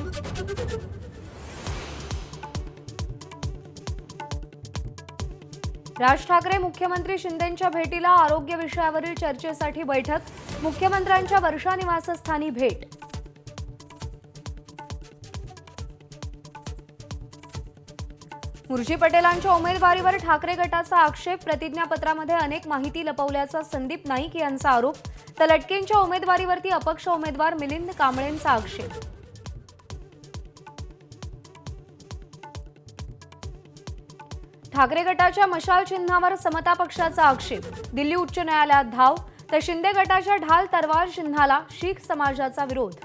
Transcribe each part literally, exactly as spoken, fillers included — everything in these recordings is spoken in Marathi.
राज ठाकरे मुख्यमंत्री शिंदेंच्या भेटीला आरोग्य विषयावरील चर्चेसाठी बैठक, मुख्यमंत्र्यांच्या वर्षा निवासस्थानी भेट। मुर्जी पटेलांच्या उमेदवारीवर ठाकरे गटाचा आक्षेप, प्रतिज्ञापत्रामध्ये अनेक माहिती लपवल्याचा संदीप नाईक यांचा आरोप, तर लटकेंच्या उमेदवारीवरती अपक्ष उमेदवार मिलिंद कांबळेंचा आक्षेप। ठाकरे गटाच्या मशाल चिन्हावर समता पक्षाचा आक्षेप, दिल्ली उच्च न्यायालयात धाव, तर शिंदे गटाच्या ढाल तरवार चिन्हाला शीख समाजाचा विरोध।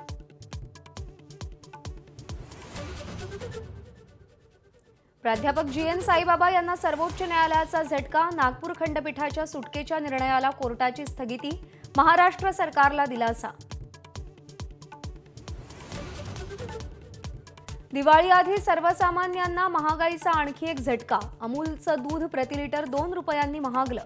प्राध्यापक जी एन साईबाबा यांना सर्वोच्च न्यायालयाचा झटका, नागपूर खंडपीठाच्या सुटकेच्या निर्णयाला कोर्टाची स्थगिती, महाराष्ट्र सरकारला दिलासा। दिवाळीआधी सर्वसामान्यांना महागाईचा आणखी एक झटका, अमूलचं दूध प्रति लिटर दोन रुपयांनी महागलं।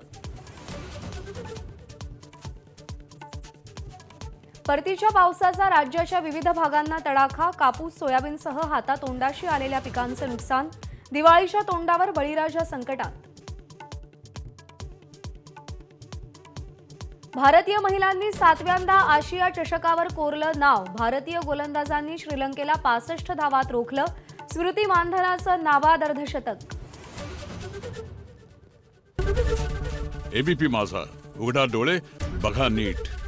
परतीच्या पावसाचा राज्याच्या विविध भागांना तडाखा, कापूस सोयाबीनसह हातातोंडाशी आलेल्या पिकांचं नुकसान, दिवाळीच्या तोंडावर बळीराजा संकटात। भारतीय महिलांनी सातव्यांदा आशिया चषकावर कोरलं नाव, भारतीय गोलंदाजांनी श्रीलंकेला पासष्ट धावात रोखलं, स्मृती मानधनाचं नाबाद अर्धशतक। एबीपी माझा, उघडा डोळे बघा नीट।